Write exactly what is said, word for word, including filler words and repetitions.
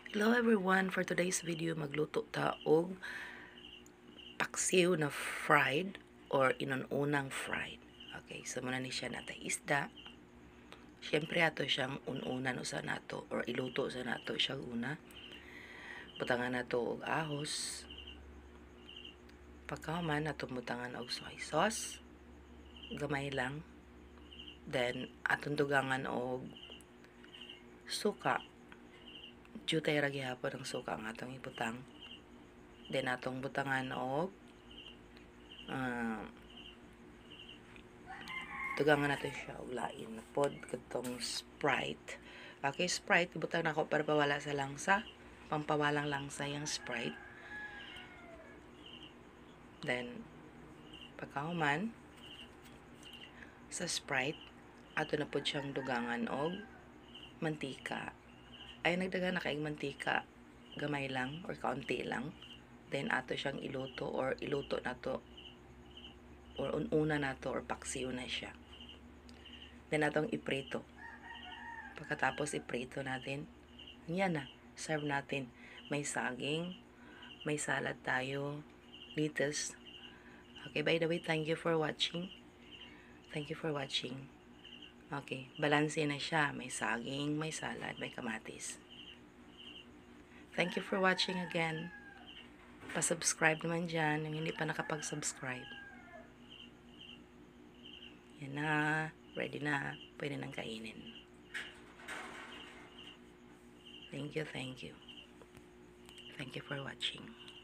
Hello everyone, for today's video magluto ta og paksiw na fried or inununang fried. Okay, so muna ni siya natay isda. Syempre ato siyang ununan usa nato or iluto sa nato siya una. Butangan nato og ahos. Pagkahuman nato butangan og soy sauce. Gamay lang. Then atong dugangan og suka. Jutay ra gihapon ang suka ang atong ibutang. Then atong butangan og uh, tugangan natin siya og lain pod katong Sprite. Okay, Sprite ibutang nako para pawala sa langsa, pampawalang langsa yung Sprite. Then pagkahuman sa Sprite ato na pod siyang dugangan og mantika. Ay nagdagan na kaing mantika, gamay lang or kaunti lang. Then ato siyang iluto or iluto nato or ununa nato or paksiw na siya. Then atong iprito. Pagkatapos iprito natin, yan na, serve natin. May saging, may salad tayo, lettuce. Okay, by the way, thank you for watching. Thank you for watching. Okay, balanse na siya. May saging, may salad, may kamatis. Thank you for watching again. Pa-subscribe naman dyan, yung hindi pa nakapag-subscribe. Yan na, ready na, pwede nang kainin. Thank you, thank you. Thank you for watching.